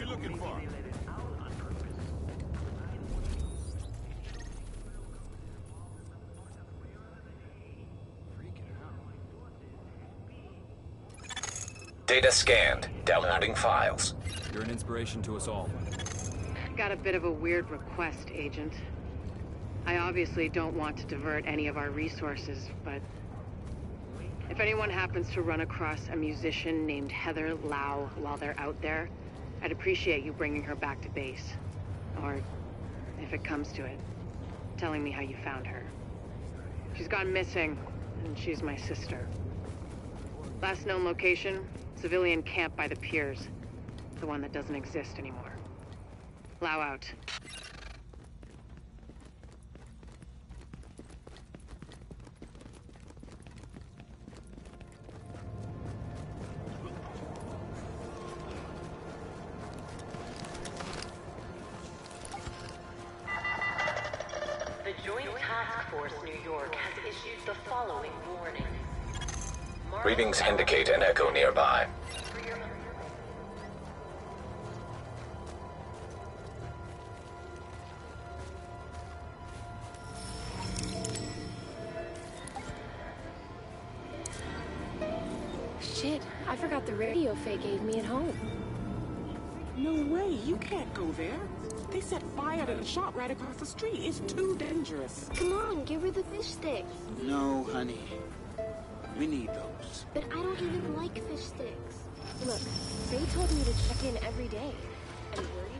you looking for? Data scanned. Downloading files. You're an inspiration to us all. Got a bit of a weird request, Agent. I obviously don't want to divert any of our resources, but if anyone happens to run across a musician named Heather Lau while they're out there, I'd appreciate you bringing her back to base. Or, if it comes to it, telling me how you found her. She's gone missing, and she's my sister. Last known location, civilian camp by the piers. The one that doesn't exist anymore. Lau out. The Joint Task Force New York has issued the following warning. Readings indicate an echo nearby. Shit, I forgot the radio Faye gave me at home. No way, you can't go there. They set fire to the shop right across the street. It's too dangerous. Come on, give her the fish sticks. No, honey. We need those. But I don't even like fish sticks. Look, Faye told me to check in every day. Are you worried?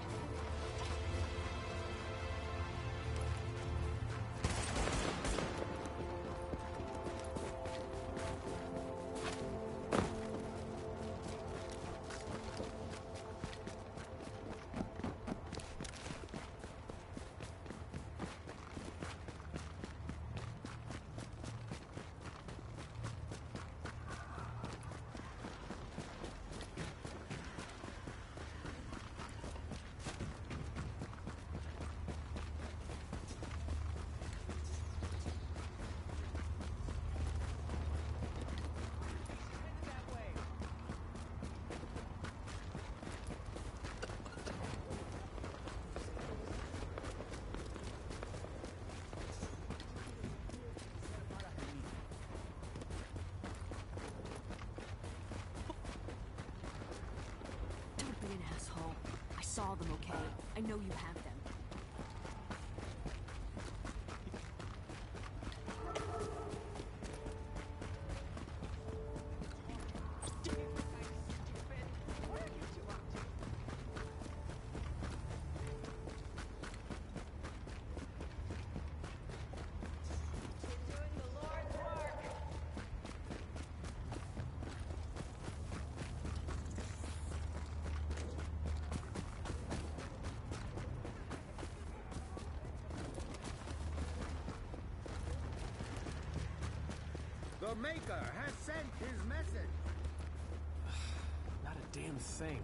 I saw them, okay? I know you have them. The Maker has sent his message. Not a damn thing.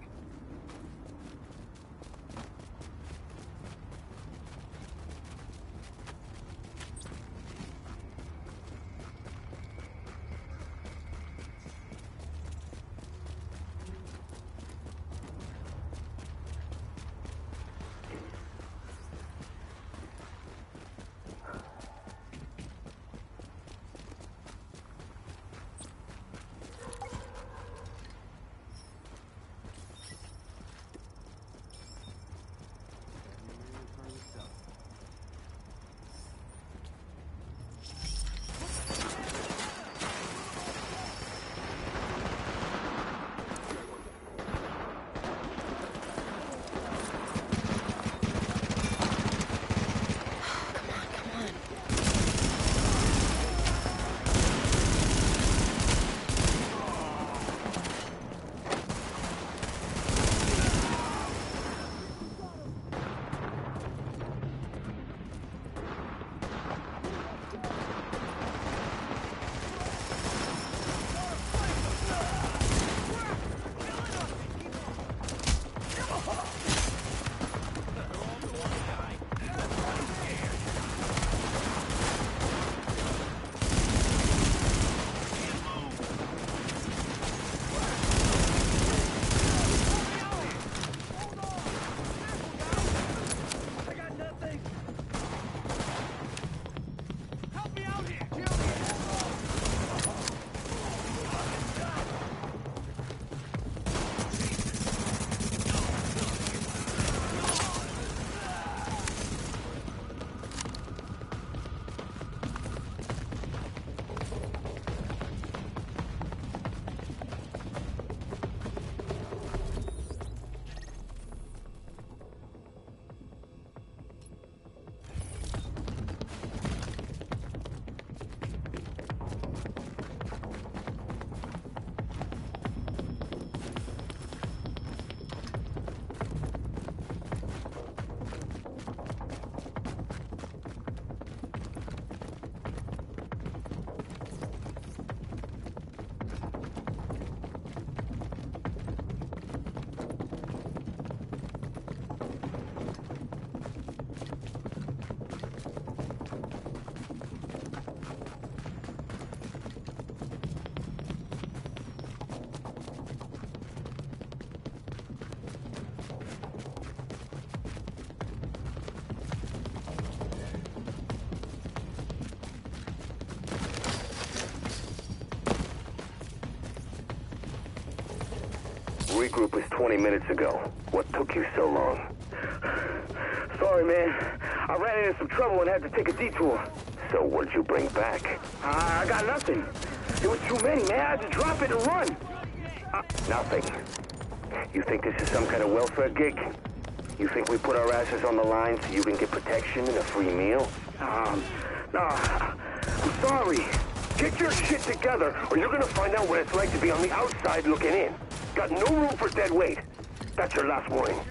regroup was 20 minutes ago. What took you so long? Sorry, man. I ran into some trouble and had to take a detour. So what'd you bring back? I got nothing. There was too many, man. I had to drop it and run. Nothing. You think this is some kind of welfare gig? You think we put our asses on the line so you can get protection and a free meal? No, I'm sorry. Get your shit together, or you're gonna find out what it's like to be on the outside looking in. Got no room for dead weight. That's your last warning.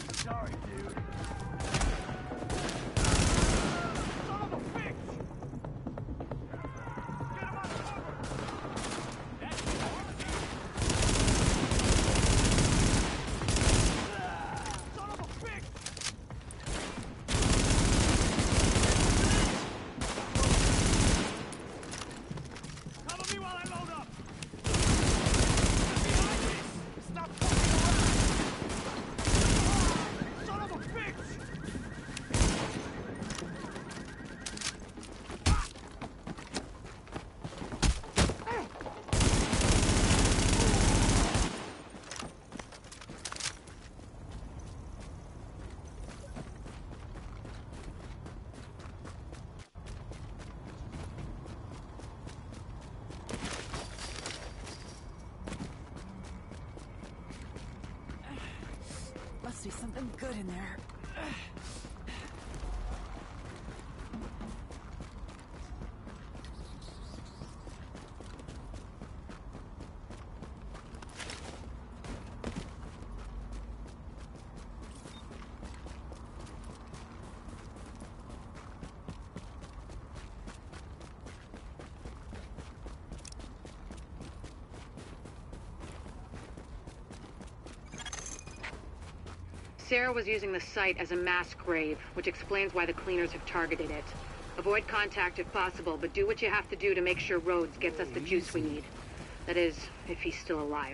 Must be something good in there. Sarah was using the site as a mass grave, which explains why the cleaners have targeted it. Avoid contact if possible, but do what you have to do to make sure Rhodes gets us the juice we need. That is, if he's still alive.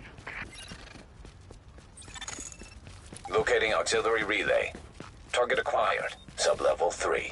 Locating auxiliary relay. Target acquired. Sub-level 3.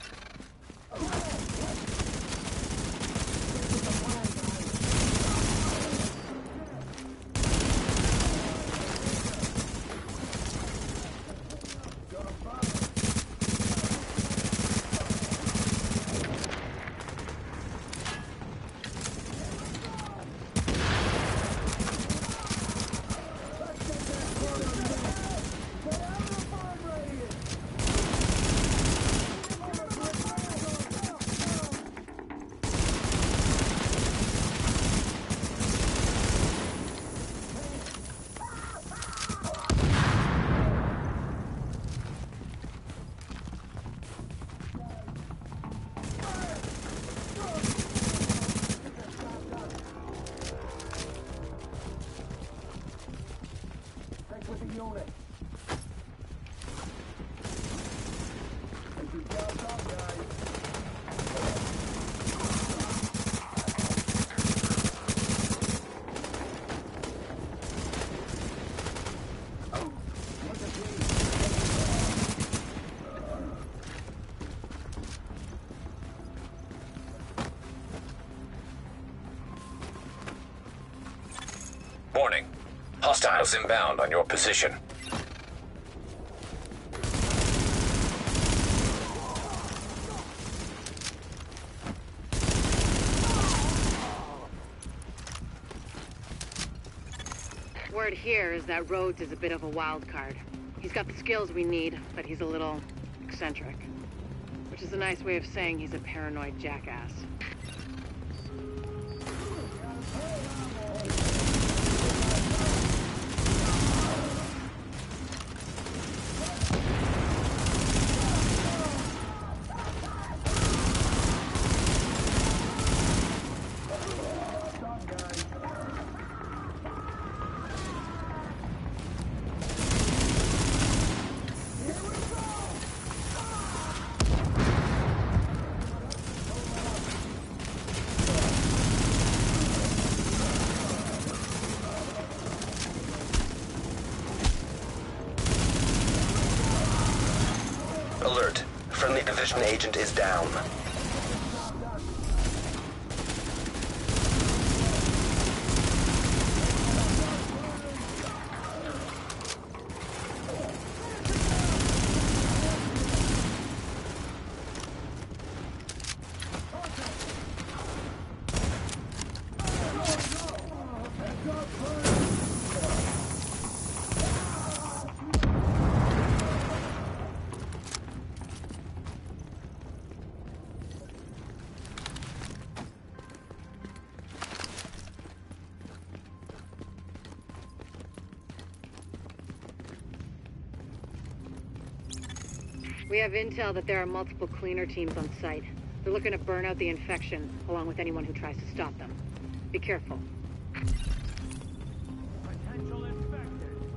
Warning. Hostiles inbound on your position. Word here is that Rhodes is a bit of a wild card. He's got the skills we need, but he's a little eccentric. Which is a nice way of saying he's a paranoid jackass. Alert. Friendly division agent is down. We have intel that there are multiple cleaner teams on site. They're looking to burn out the infection, along with anyone who tries to stop them. Be careful. Potential infected.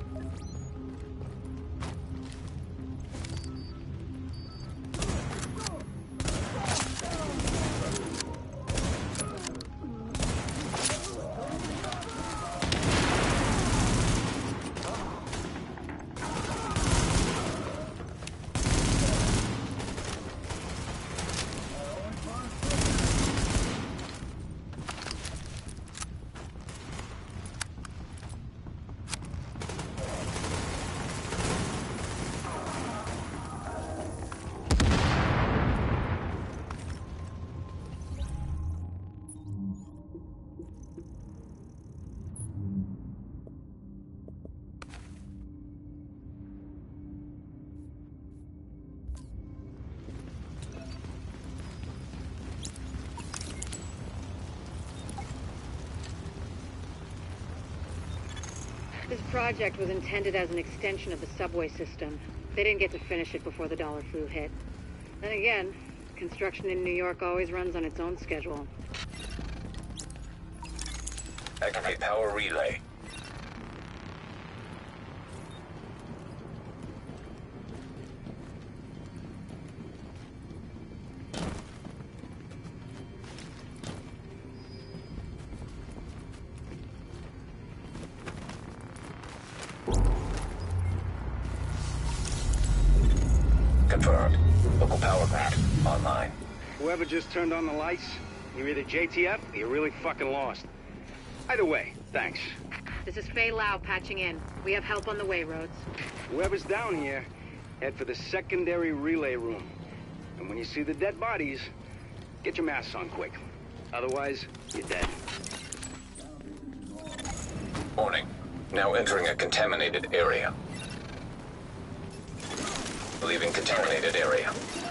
This project was intended as an extension of the subway system. They didn't get to finish it before the dollar flu hit. Then again, construction in New York always runs on its own schedule. Activate power relay. Confirmed. Local power grid online. Whoever just turned on the lights, you're either JTF or you're really fucking lost. Either way, thanks. This is Fei Lau patching in. We have help on the way, Rhodes. Whoever's down here, head for the secondary relay room. And when you see the dead bodies, get your masks on quick. Otherwise, you're dead. Warning. Now entering a contaminated area. Leaving contaminated area.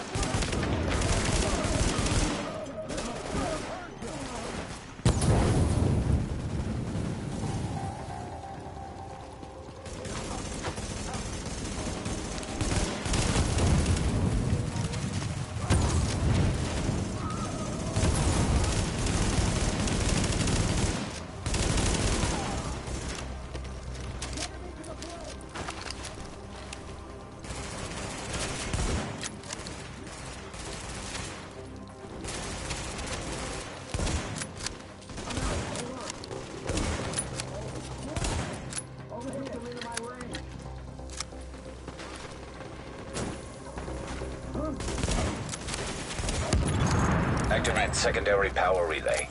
Activate secondary power relay.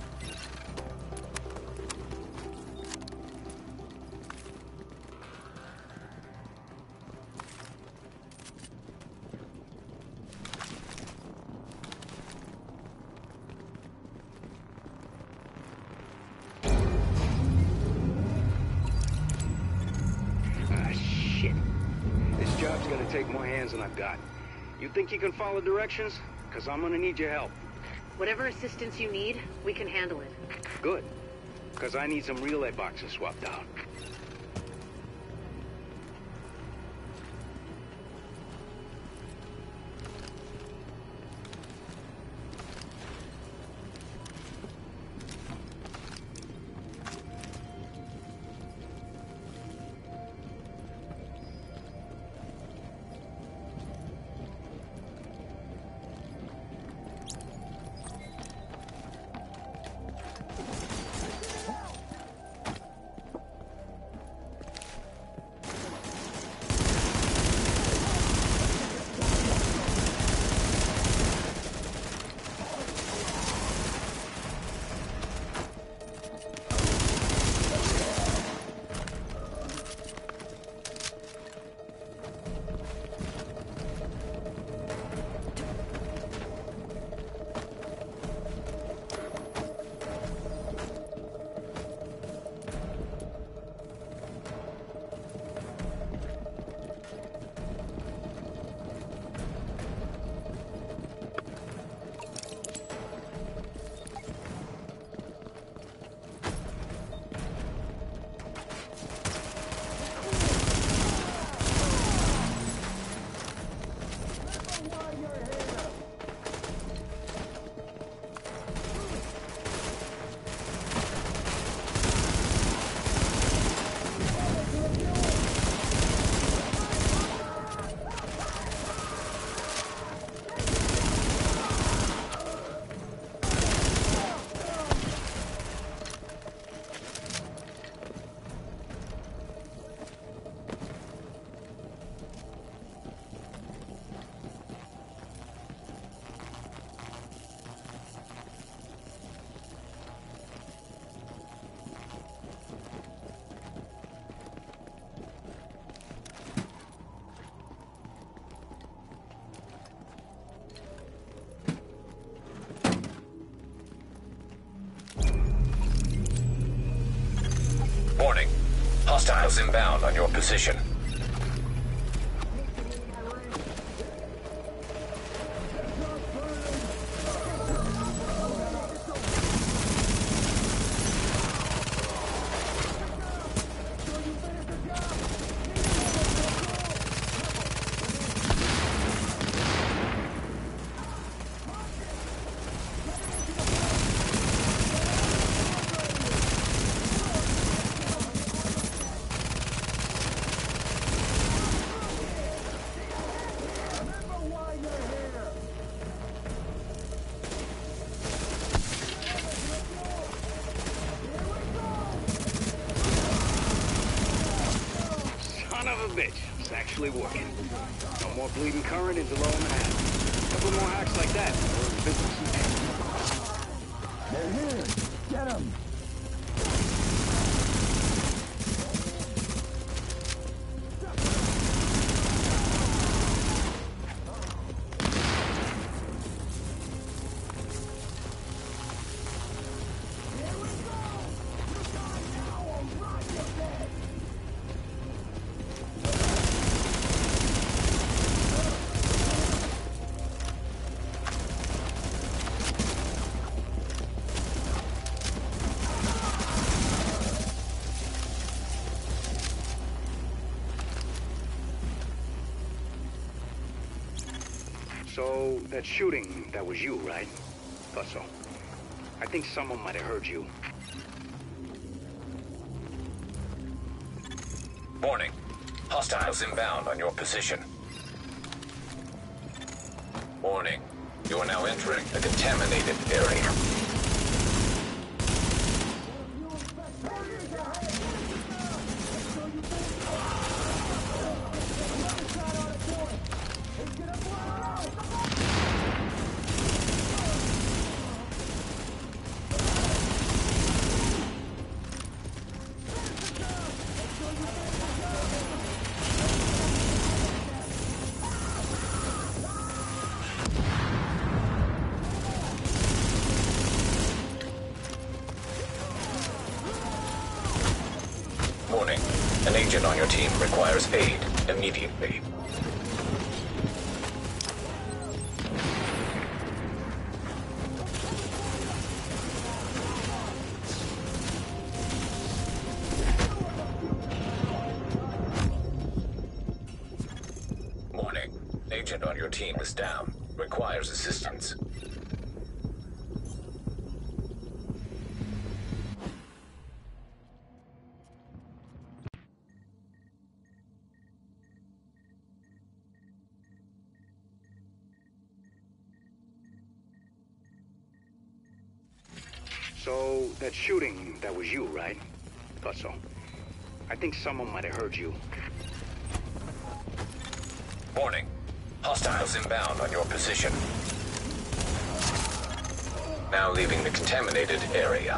Shit. This job's gonna take more hands than I've got. You think you can follow directions? Because I'm gonna need your help. Whatever assistance you need, we can handle it. Good. Because I need some relay boxes swapped out. Hostiles inbound on your position. Son of a bitch. It's actually working. No more bleeding current into low and a half. A couple more hacks like that. We're in business. They're here. Get them. So, that shooting, that was you, right? Thought so. I think someone might have heard you. Warning. Hostiles inbound on your position. Warning. You are now entering a contaminated area. Warning. An agent on your team requires aid immediately. Warning. Agent on your team is down. Requires assistance. So, that shooting, that was you, right? Thought so. I think someone might have heard you. Warning. Hostiles inbound on your position. Now leaving the contaminated area.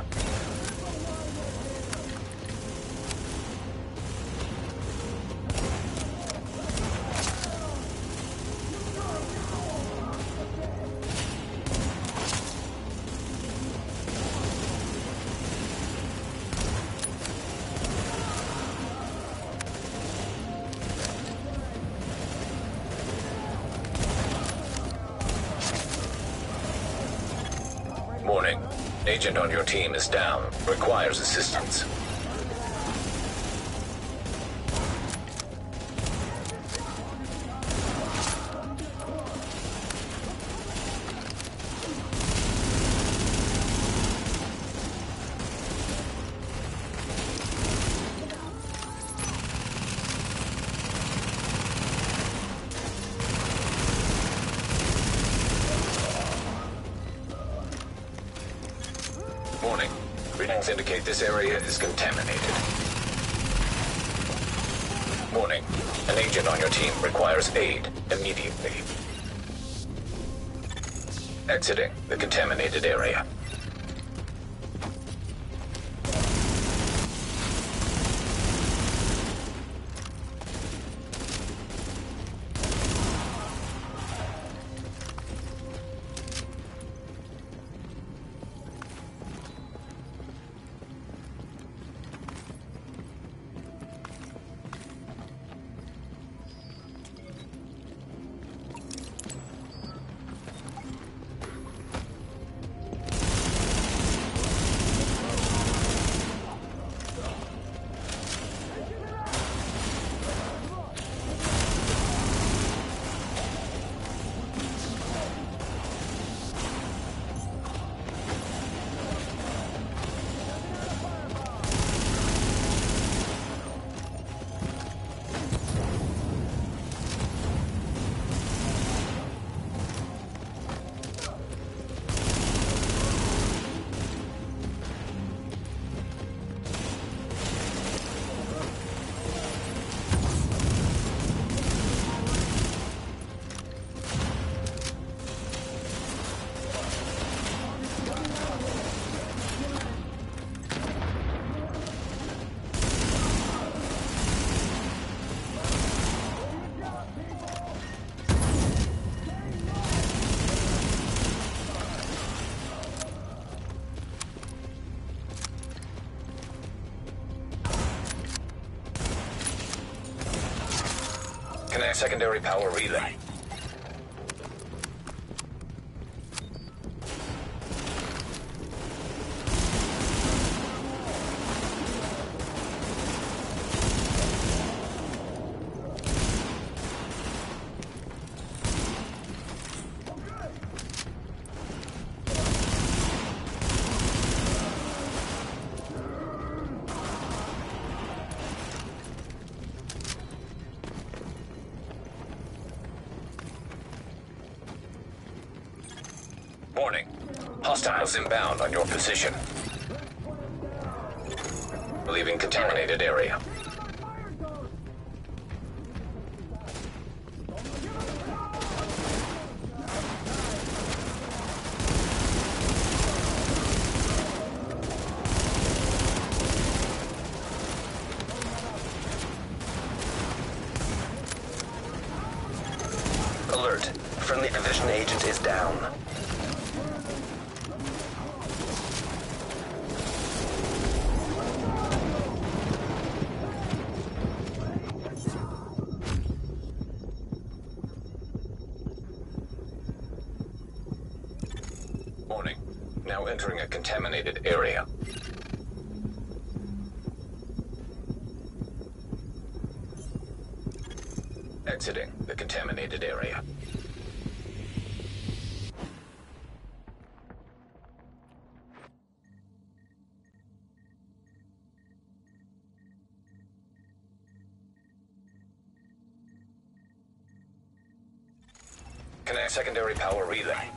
Warning. Agent on your team is down. Requires assistance. Warning. Readings indicate this area is contaminated. Warning. An agent on your team requires aid immediately. Exiting the contaminated area. Connect secondary power relay. Warning. Hostiles inbound on your position. Leaving contaminated area. Alert. Friendly division agent is down. Warning. Now entering a contaminated area. Exiting the contaminated area. Connect secondary power relay.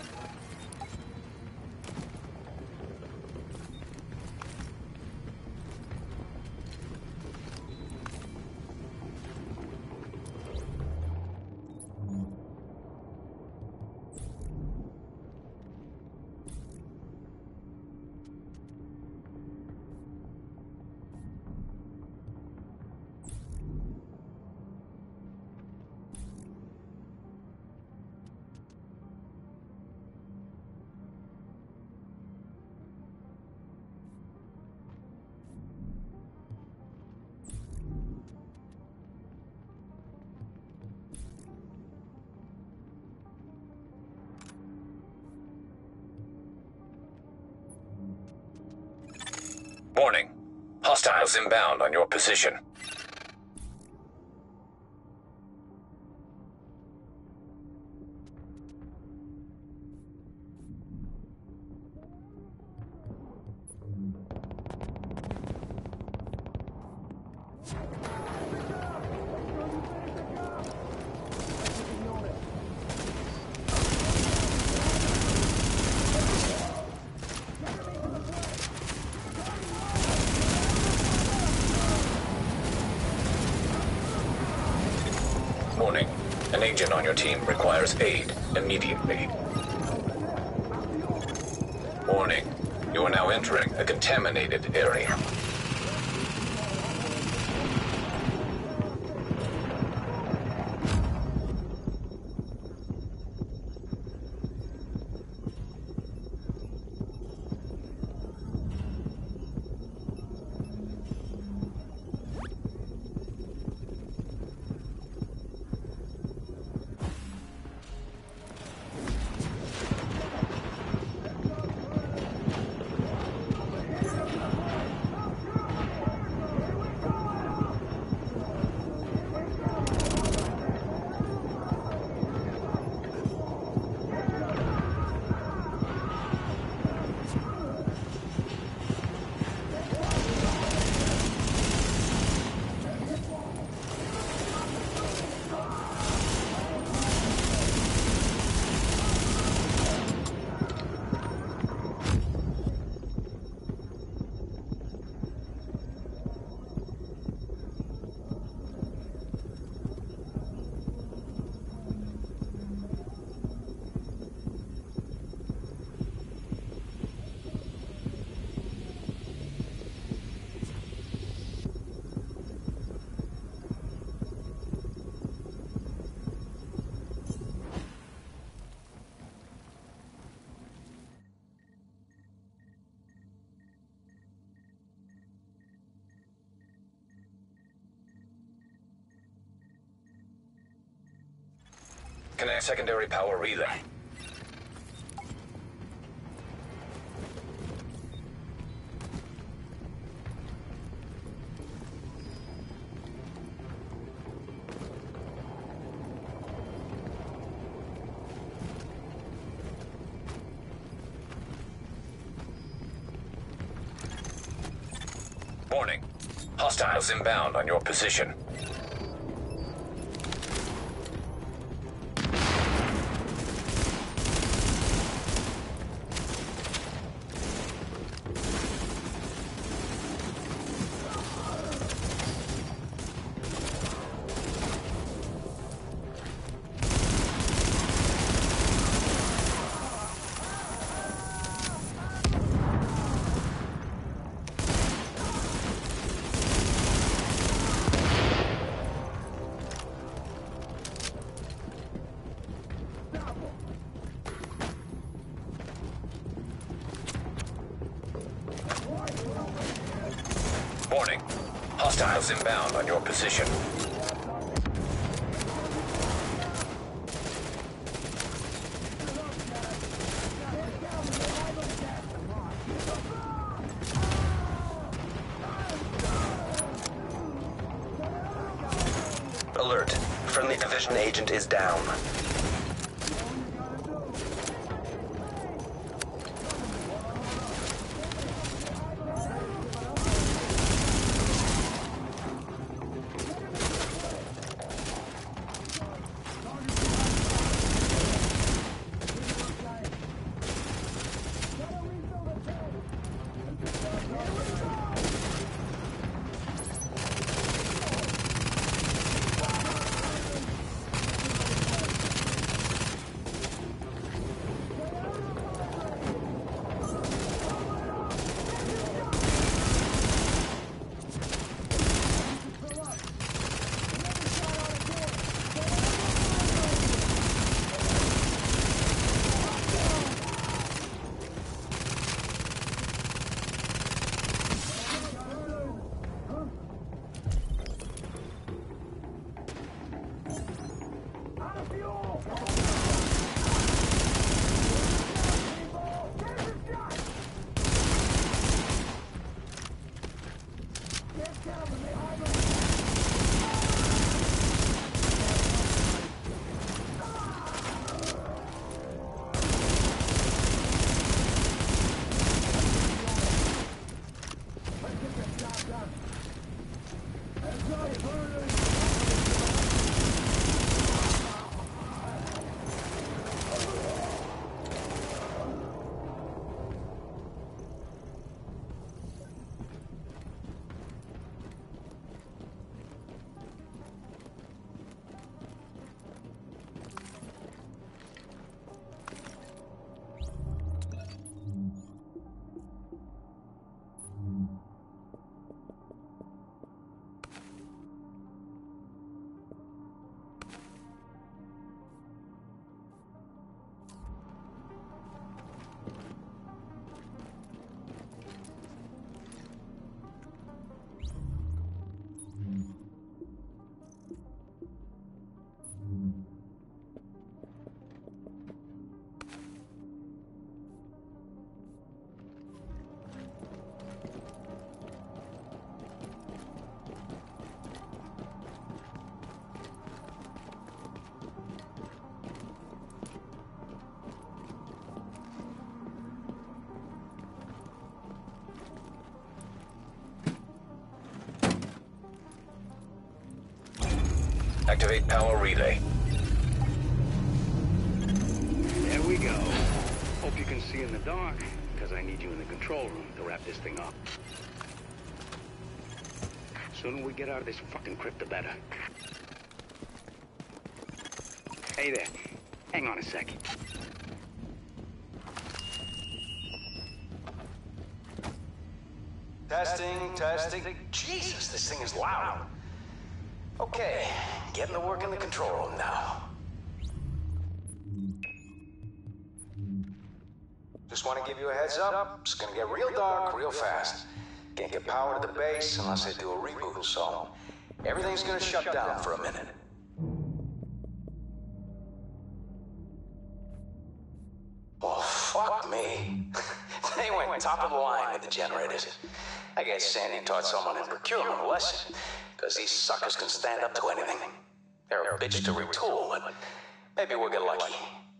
Warning. Hostiles inbound on your position. Warning. An agent on your team requires aid immediately. Warning. You are now entering a contaminated area. Connect secondary power relay. Warning. Hostiles inbound on your position. Warning. Hostiles inbound on your position. Alert. Friendly division agent is down. Activate power relay. There we go. Hope you can see in the dark, because I need you in the control room to wrap this thing up. Sooner we get out of this fucking crypt, the better. Hey there. Hang on a sec. Testing. Jesus, this thing is loud. Okay, getting to work in the control room now. Just want to give you a heads up. It's gonna get real dark real fast. Can't get power to the base unless I do a reboot, so everything's gonna shut down for a minute. to me. They went top of the line with the generators. I guess Sandy taught someone in procurement a lesson, because these suckers can stand up to anything. They're a bitch to retool, but maybe we'll get lucky.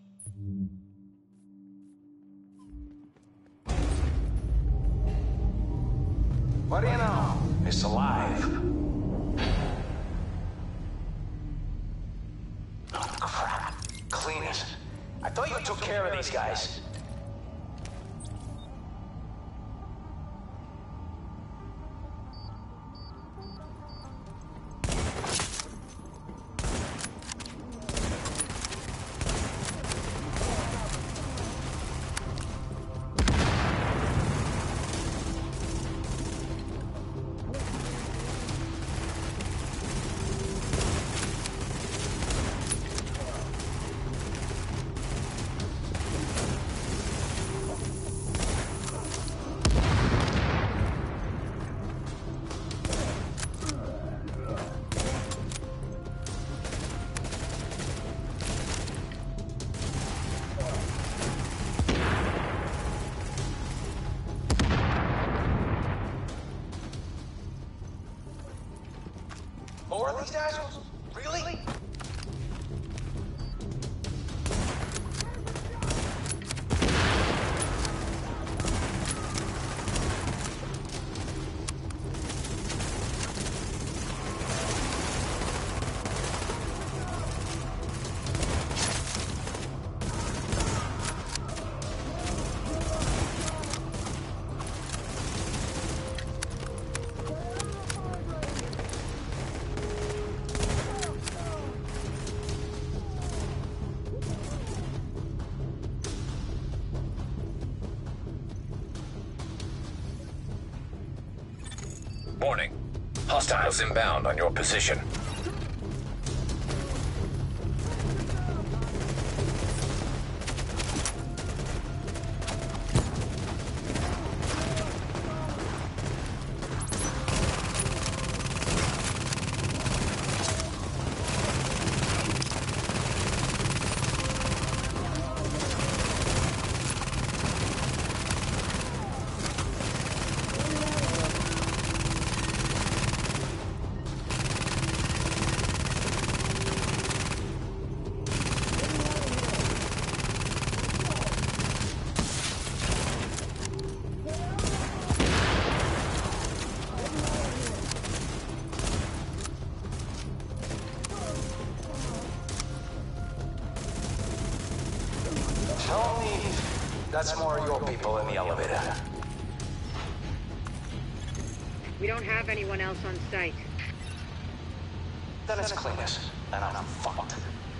What do you know? It's alive. Oh, crap. Cleaners. I thought you took care of these guys. More of these assholes? Really? Warning. Hostiles inbound on your position. Tell me that's more of your people in the elevator. We don't have anyone else on site. Then it's cleaners, and I'm fucked.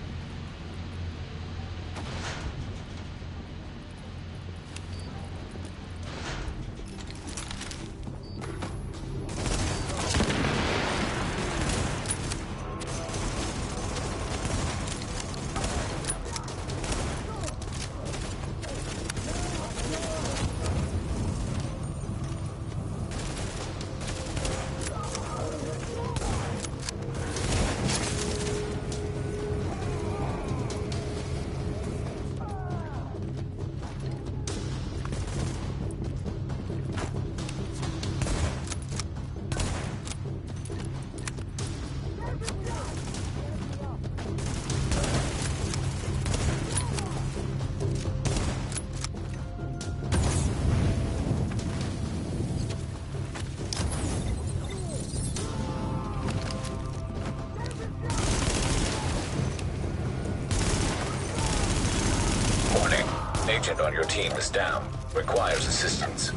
Agent on your team is down. Requires assistance.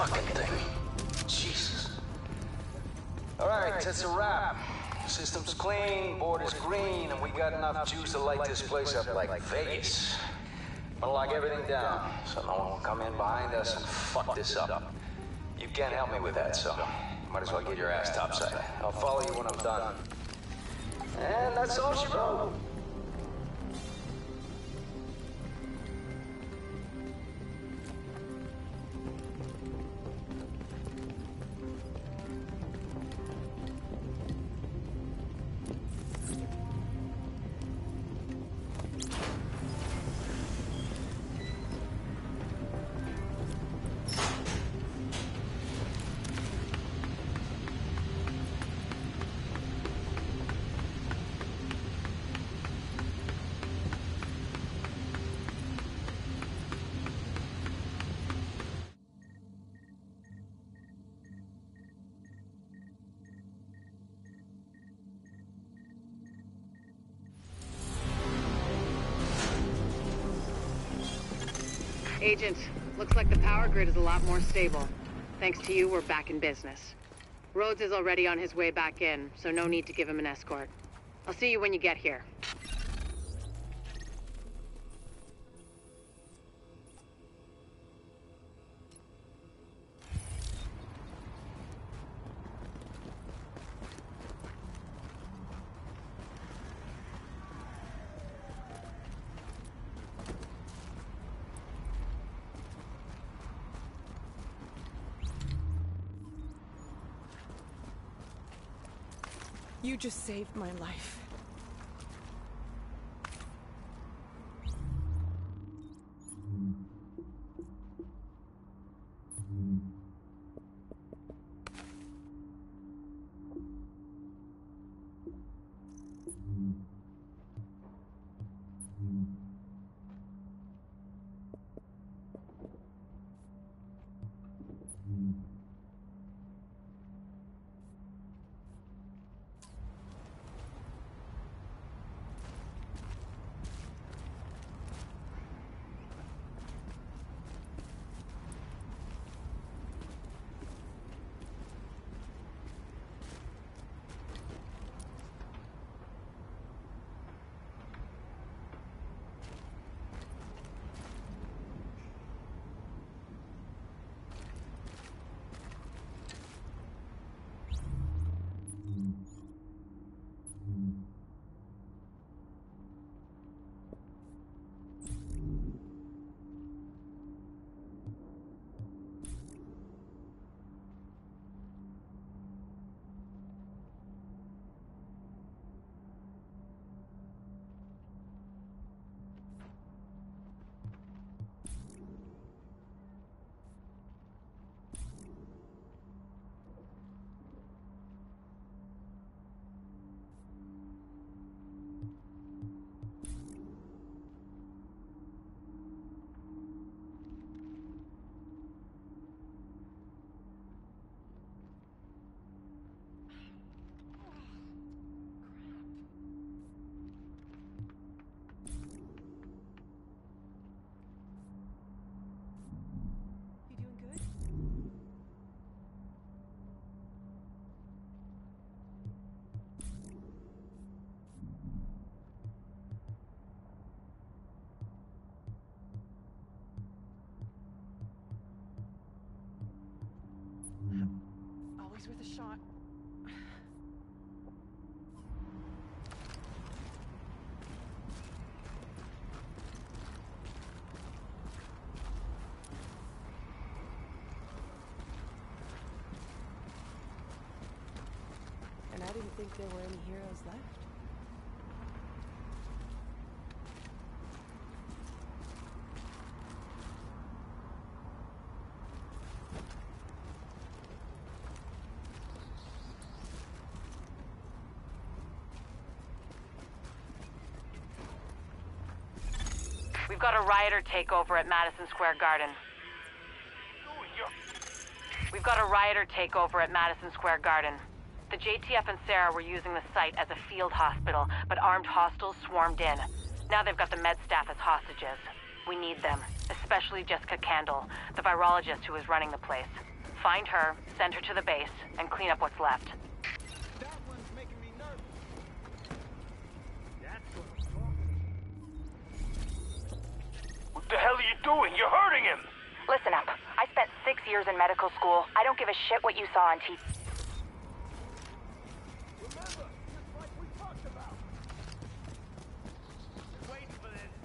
fucking thing. Jesus. Alright, that's a wrap. System's clean, board is green, and we got enough juice to light this place up like Vegas. I'll lock everything down, so no one will come in behind us and fuck this up. You can't help me with that, so might as well get your ass topside. I'll follow you when I'm done. And that's all she wrote. Agent, looks like the power grid is a lot more stable. Thanks to you, we're back in business. Rhodes is already on his way back in, so no need to give him an escort. I'll see you when you get here. You just saved my life. Always worth a shot. And I didn't think there were any heroes left. We've got a rioter takeover at Madison Square Garden. We've got a rioter takeover at Madison Square Garden. The JTF and Sarah were using the site as a field hospital, but armed hostiles swarmed in. Now they've got the med staff as hostages. We need them, especially Jessica Candle, the virologist who is running the place. Find her, send her to the base, and clean up what's left. That one's making me nervous. That's what I'm talking. What the hell are you doing? You're hurting him! Listen up. I spent 6 years in medical school. I don't give a shit what you saw on TV. Remember, just like we talked about. Been waiting for this.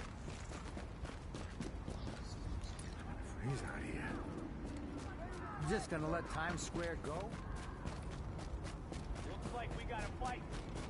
Freeze out here. You just gonna let Times Square go? Looks like we got a fight.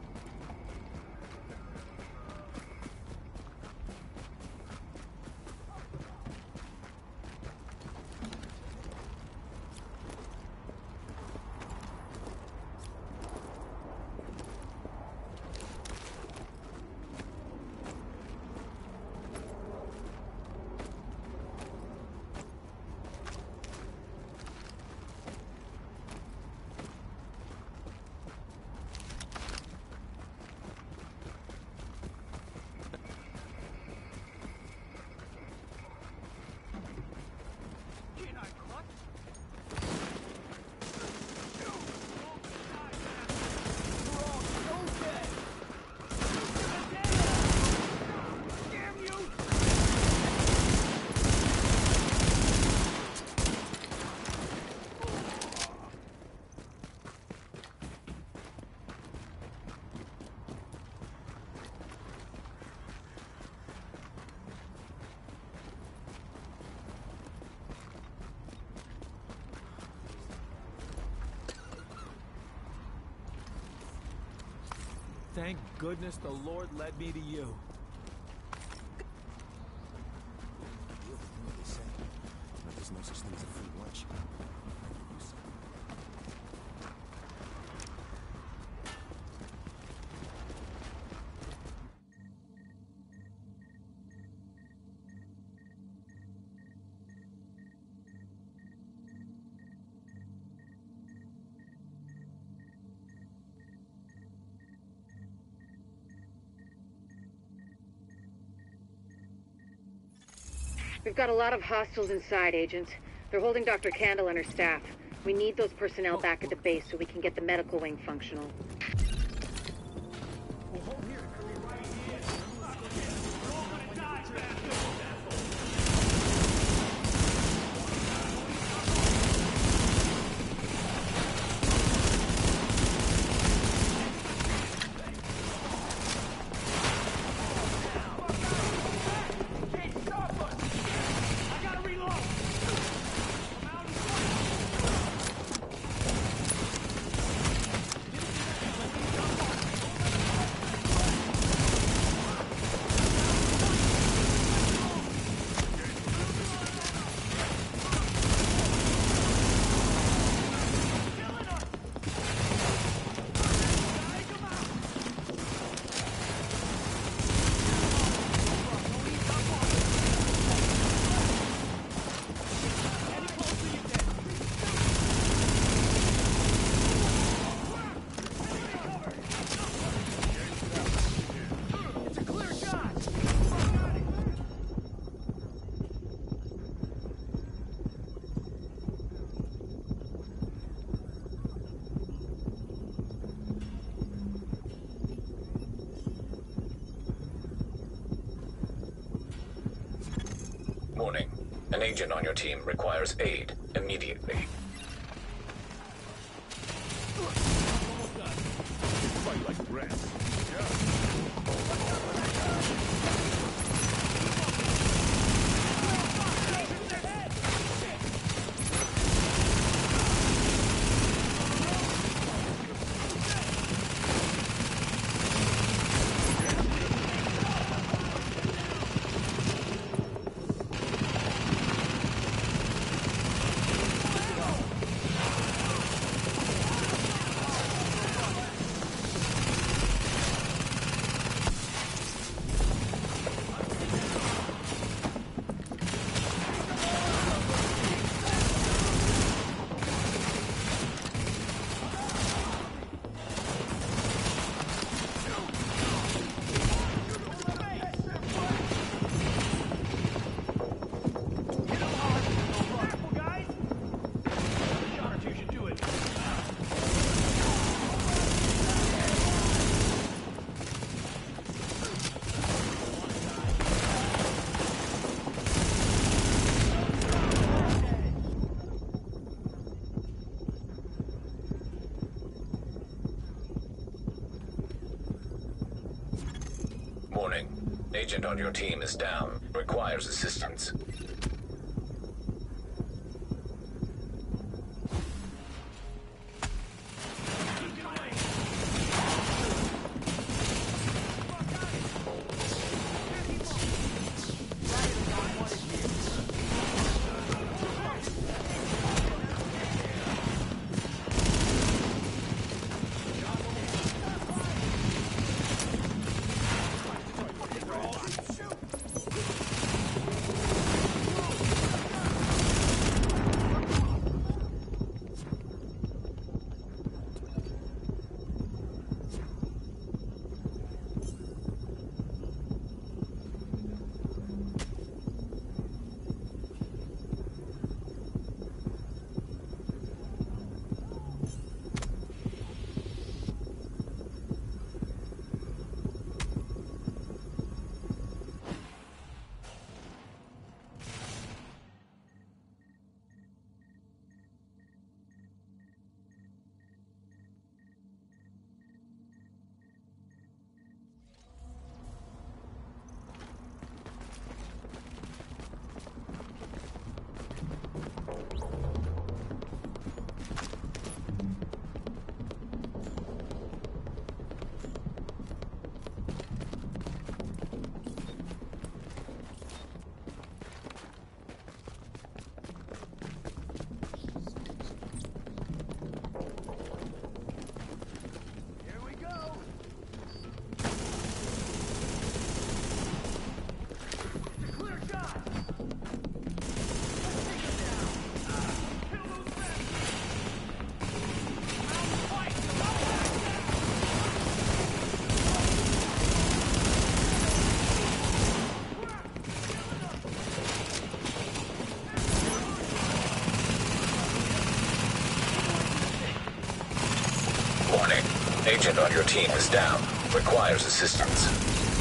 Thank goodness the Lord led me to you. There's no such thing as a free lunch. We've got a lot of hostiles inside, Agent. They're holding Dr. Candle and her staff. We need those personnel back at the base so we can get the medical wing functional. Warning. An agent on your team requires aid immediately. Fight like rats. agent on your team is down. Requires assistance. Agent on your team is down. Requires assistance.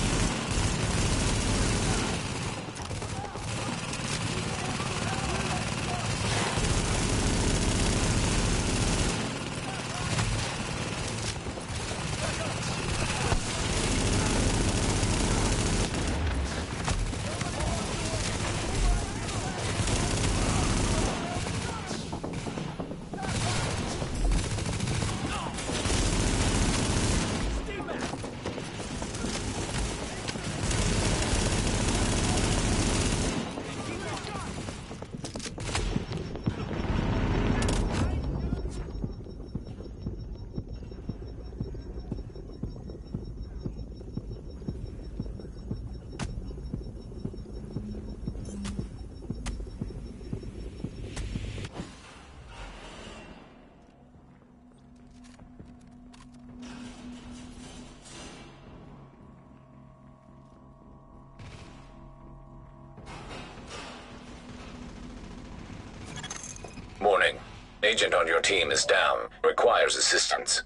Warning. Agent on your team is down. Requires assistance.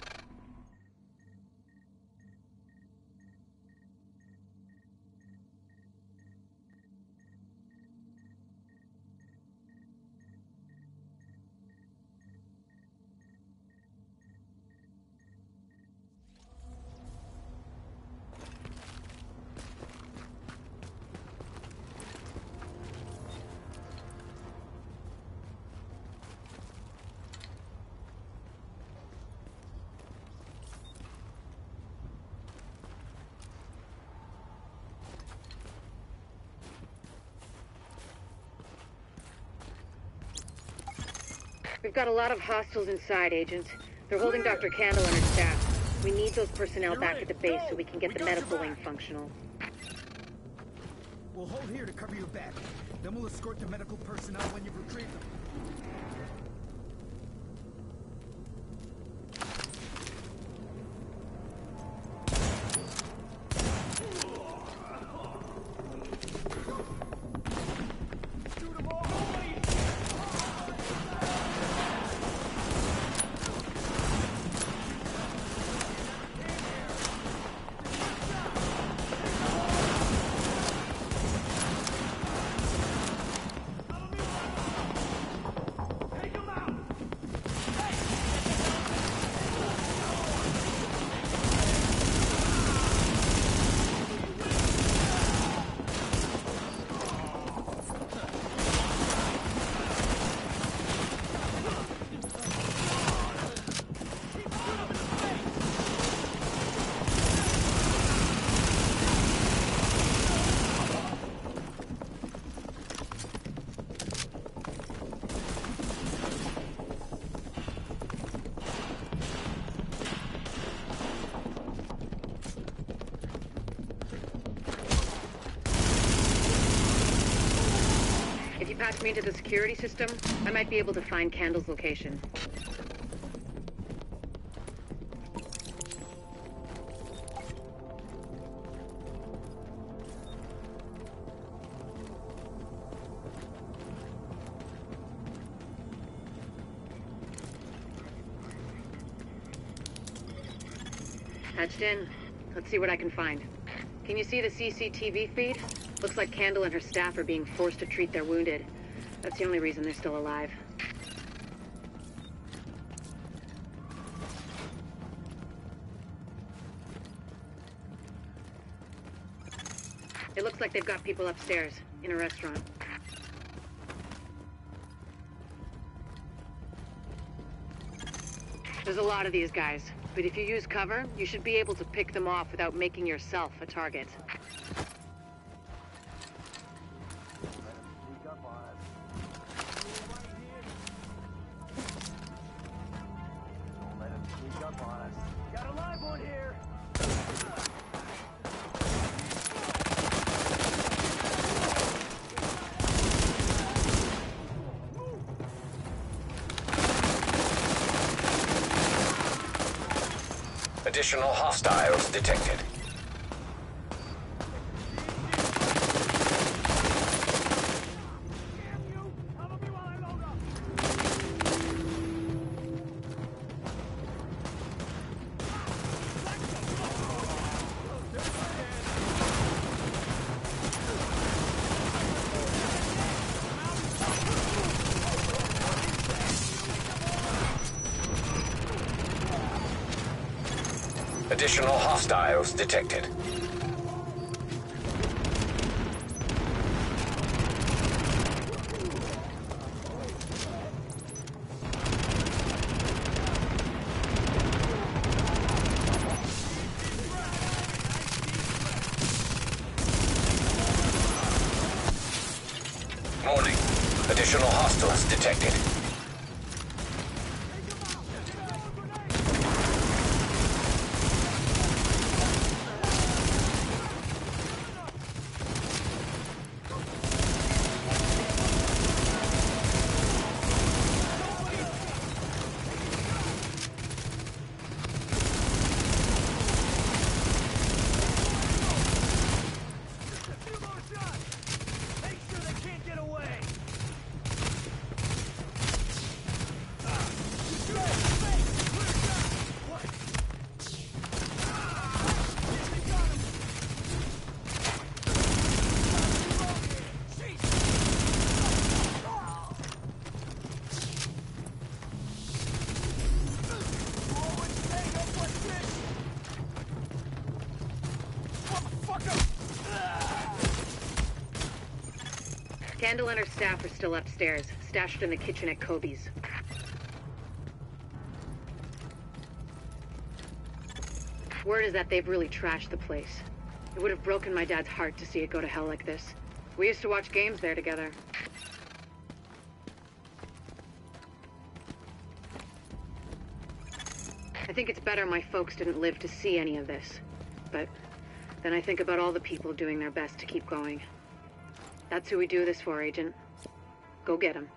We've got a lot of hostiles inside, Agent. They're holding Dr. Candle and her staff. We need those personnel back at the base so we can get the medical wing functional. We'll hold here to cover your back. Then we'll escort the medical personnel when you retrieve them. Take him patch me into the security system, I might be able to find Candle's location. Patched in. Let's see what I can find. Can you see the CCTV feed? Looks like Candle and her staff are being forced to treat their wounded. That's the only reason they're still alive. It looks like they've got people upstairs, in a restaurant. There's a lot of these guys, but if you use cover, you should be able to pick them off without making yourself a target. Got a live one here! Additional hostiles detected. Additional hostiles detected. Warning. Additional hostiles detected. Candle and her staff are still upstairs, stashed in the kitchen at Kobe's. Word is that they've really trashed the place. It would have broken my dad's heart to see it go to hell like this. We used to watch games there together. I think it's better my folks didn't live to see any of this. But then I think about all the people doing their best to keep going. That's who we do this for, Agent. Go get him.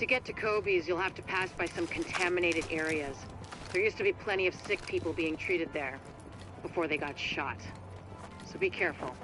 To get to Kobe's, you'll have to pass by some contaminated areas. There used to be plenty of sick people being treated there before they got shot. So be careful.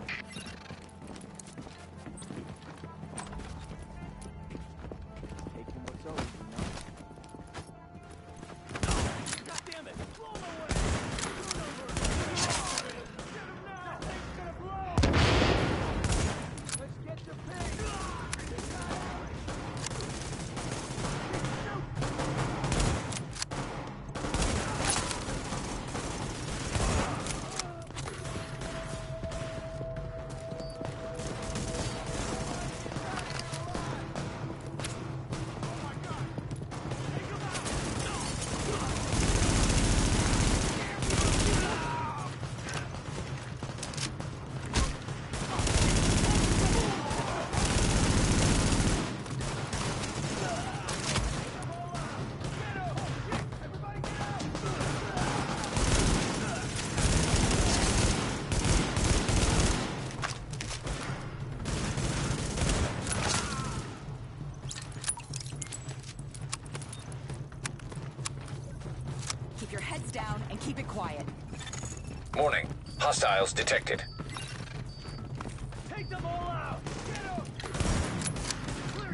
Keep your heads down and keep it quiet. Warning. Hostiles detected. Take them all out! Get them! Clear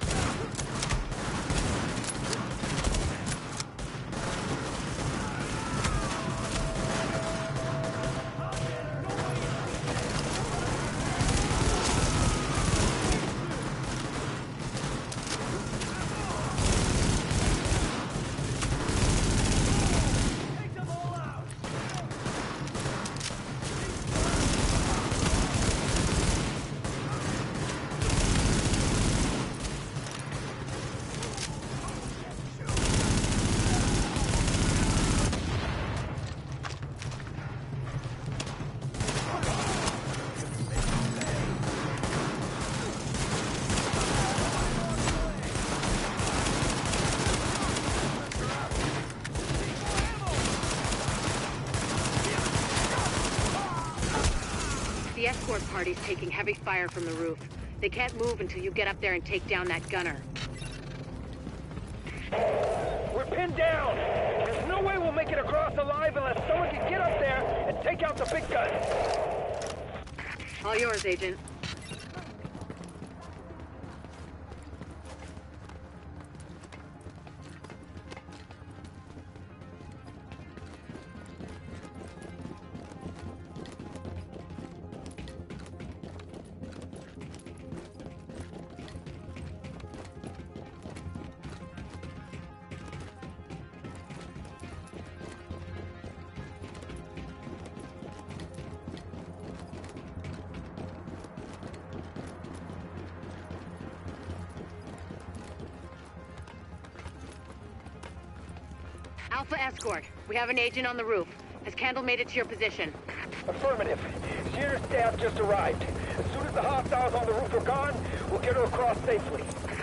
The escort party's taking heavy fire from the roof. They can't move until you get up there and take down that gunner. We're pinned down! There's no way we'll make it across alive unless someone can get up there and take out the big gun! All yours, Agent. Alpha Escort, we have an agent on the roof. Has Candle made it to your position? Affirmative. Shearer's staff just arrived. As soon as the hostiles on the roof are gone, we'll get her across safely.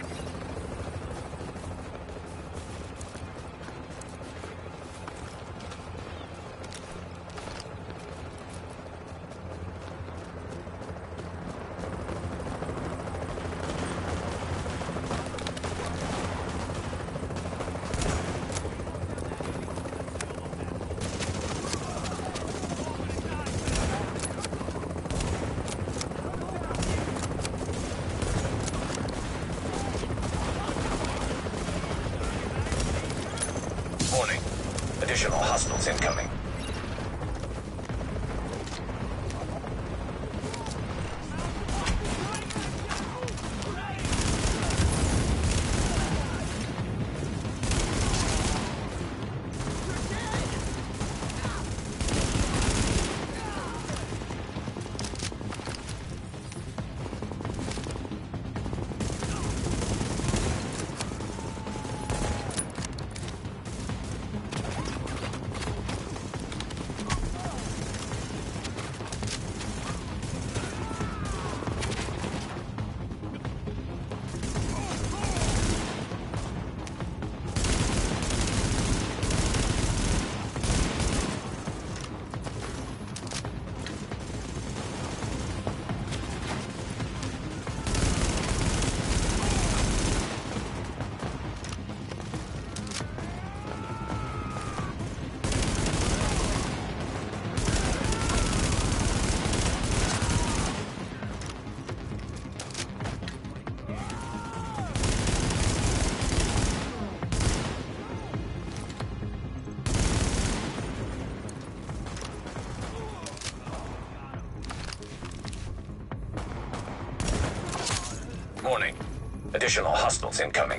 Warning. Additional hostiles incoming. Warning. Additional hostiles incoming.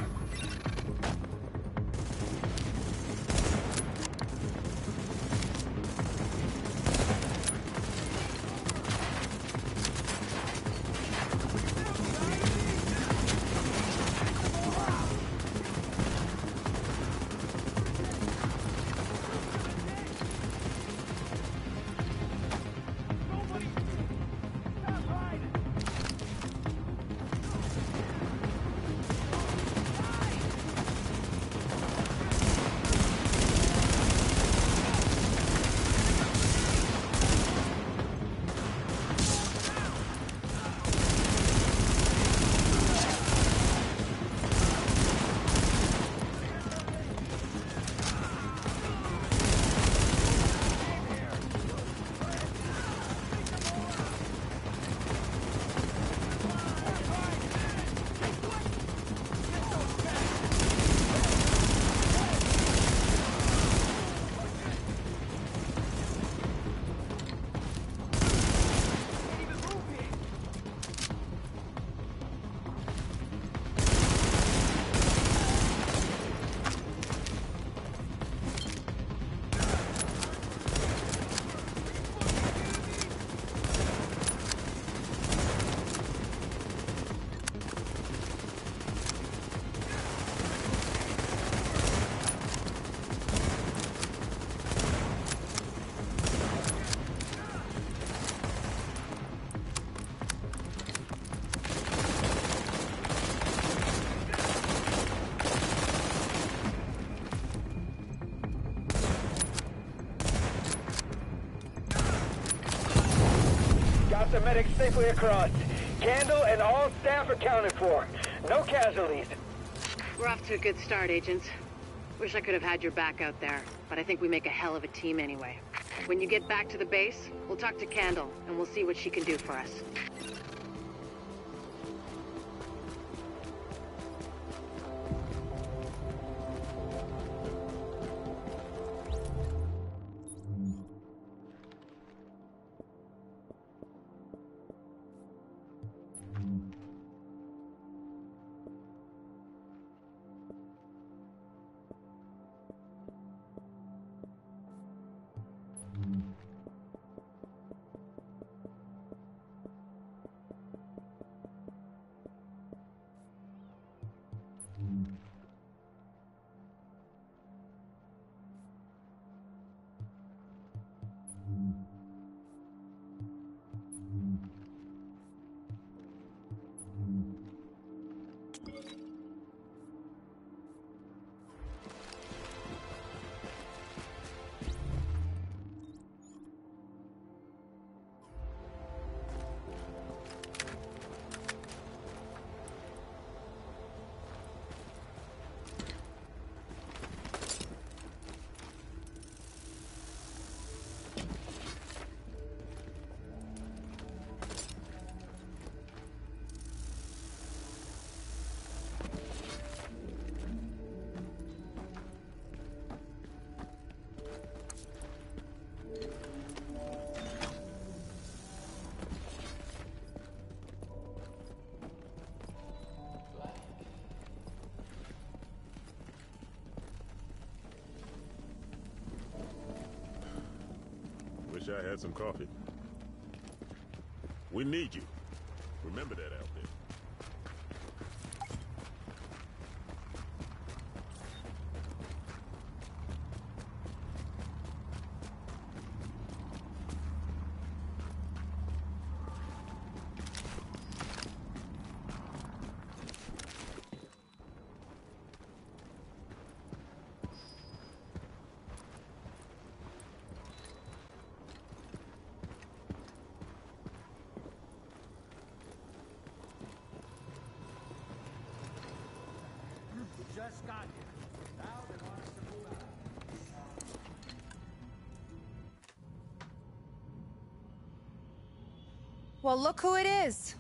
The medics safely across. Candle and all staff accounted for. No casualties. We're off to a good start, agents. Wish I could have had your back out there, but I think we make a hell of a team anyway. When you get back to the base, we'll talk to Candle, and we'll see what she can do for us. Wish I had some coffee. We need you. Remember that out there. Just got here. Now they want us to move out. Well, look who it is.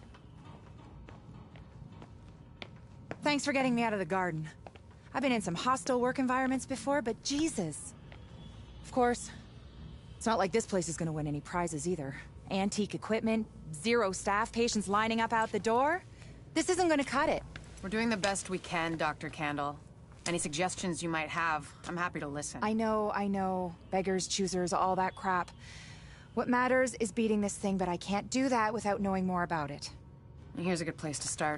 Thanks for getting me out of the garden. I've been in some hostile work environments before, but Jesus. Of course, it's not like this place is gonna win any prizes either. Antique equipment, 0 staff, patients lining up out the door. This isn't gonna cut it. We're doing the best we can, Dr. Candle. Any suggestions you might have, I'm happy to listen. I know. Beggars, choosers, all that crap. What matters is beating this thing, but I can't do that without knowing more about it. Here's a good place to start.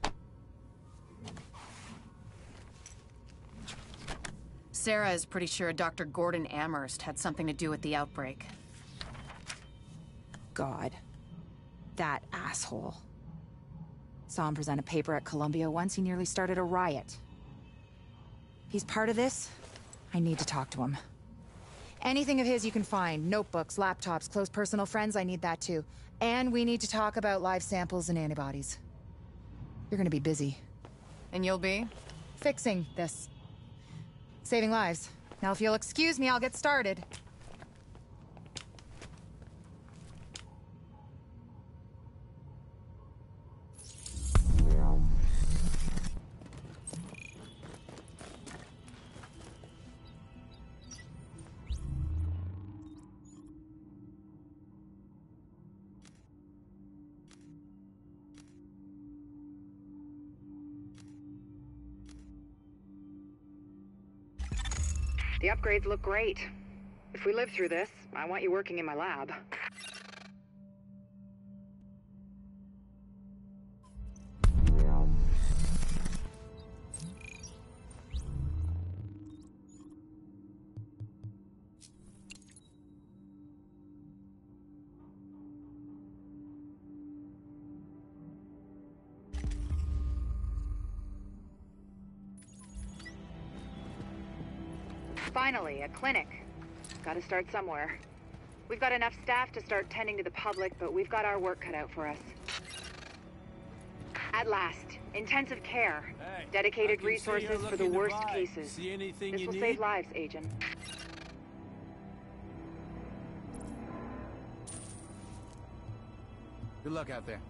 Sarah is pretty sure Dr. Gordon Amherst had something to do with the outbreak. God. That asshole. Saw him present a paper at Columbia once. He nearly started a riot. He's part of this. I need to talk to him. Anything of his you can find. Notebooks, laptops, close personal friends, I need that too. And we need to talk about live samples and antibodies. You're gonna be busy. And you'll be? Fixing this. Saving lives. Now if you'll excuse me, I'll get started. The upgrades look great. If we live through this, I want you working in my lab. Finally, a clinic. Gotta start somewhere. We've got enough staff to start tending to the public, but we've got our work cut out for us. At last, intensive care. Dedicated resources for the worst cases. This will save lives, Agent. Good luck out there.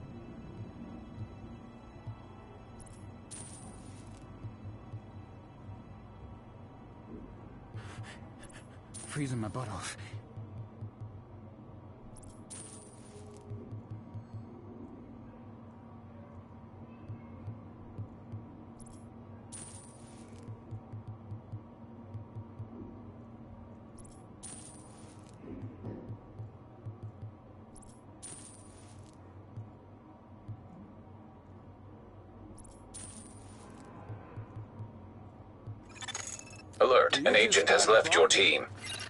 Freezing my butt off. Alert, an agent has left your team.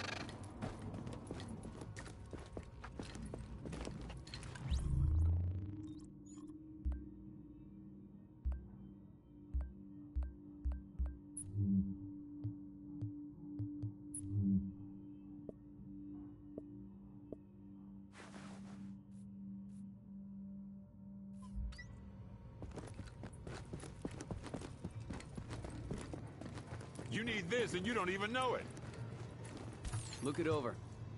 You need this and you don't even know it. Look it over.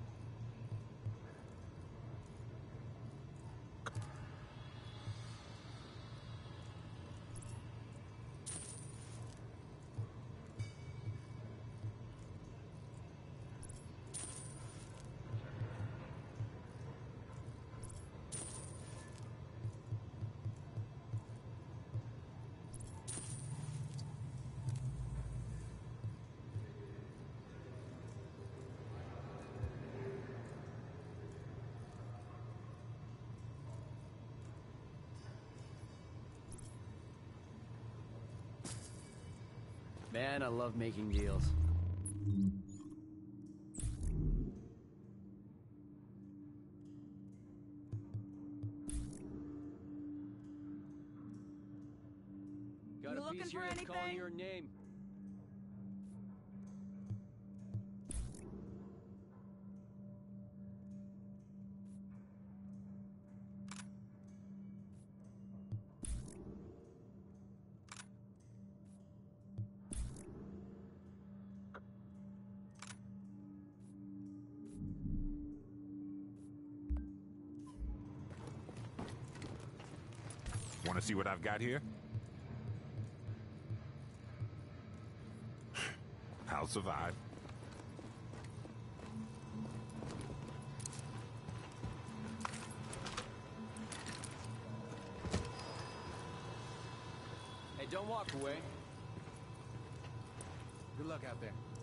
Man, I love making deals. Got a piece here that's calling your name. Want to see what I've got here? I'll survive. Hey, don't walk away. Good luck out there.